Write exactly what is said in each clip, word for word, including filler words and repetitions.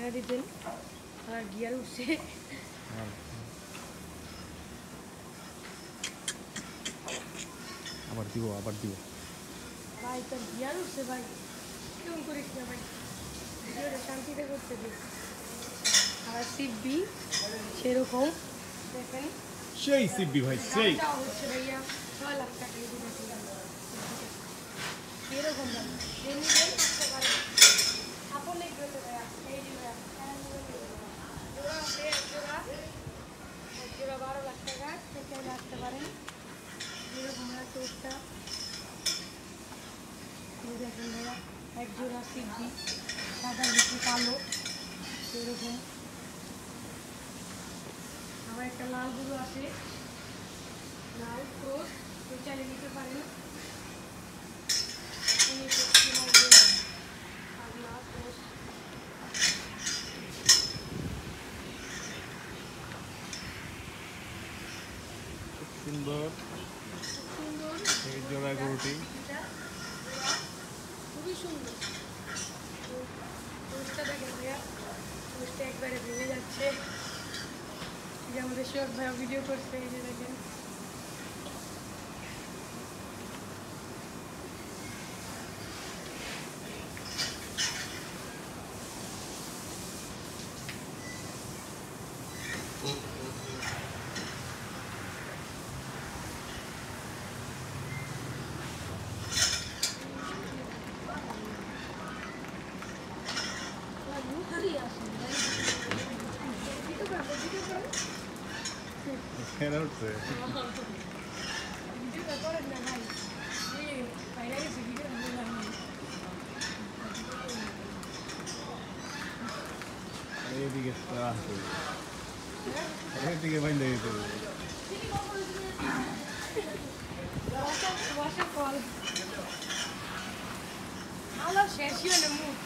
ভাঙা দিতেন আর গিয়ার উঠছে আবার দিব আবার দিব ভাই তোর গিয়ার উঠছে ভাই কেমন করিস না ভাই ভিডিওটা শান্তিতে করতে দিস আর সিবি সেরকম দেখেন সেই সিবি ভাই সেই দামটা হচ্ছে ভাইয়া ছয় লাখ টাকা এরকম দাম এমনি আসতে পারে আপন দেখতে ভাইয়া এই যে ভাইয়া জোড়া আছে এক জোড়া এক জোড়া বারো লাখ টাকা সেখানে আসতে পারেন এরকম ভাইয়া চোখটা দেখেন ভাইয়া এক জোড়া সিবি সাদা লিচি কালো এরকম আবার একটা লাল গুঁড়ো আছে লাল ক্রোস তো চালিয়ে নিতে পারেন সুন্দর সুন্দর এই জোড়া গরুটি খুবই সুন্দর পোস্টটা দেখেন ভাইয়া পোস্টটা একবারে ভেঙে যাচ্ছে যে আমাদের শখ ভাইয়া ভিডিও করছে এই যে দেখেন খেলা উঠছে এইদিকে এইদিকে বাইন্দা গেছে আল্লাহ শেষ হলো মুখ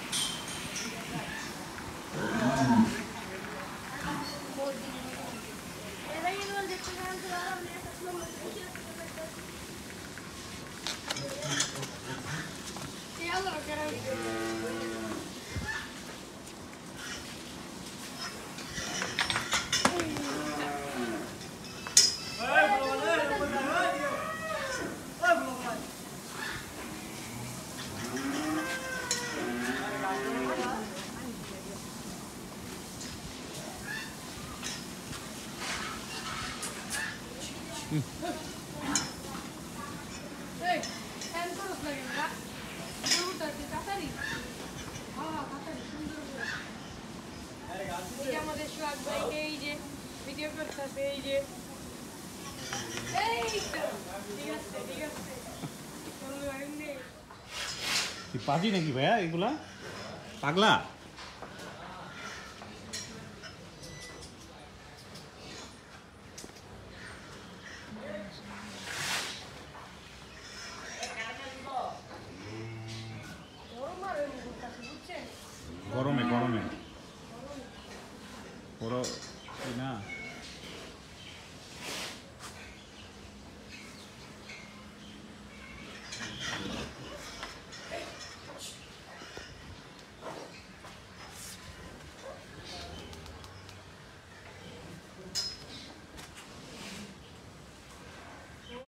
আমাদের সোহাগ ভাইকে এই যে ভিডিও করতেছে এই যে ঠিক আছে ঠিক আছে পাজি নাকি ভাইয়া এগুলা পাগলা গরমে গরমে বড় না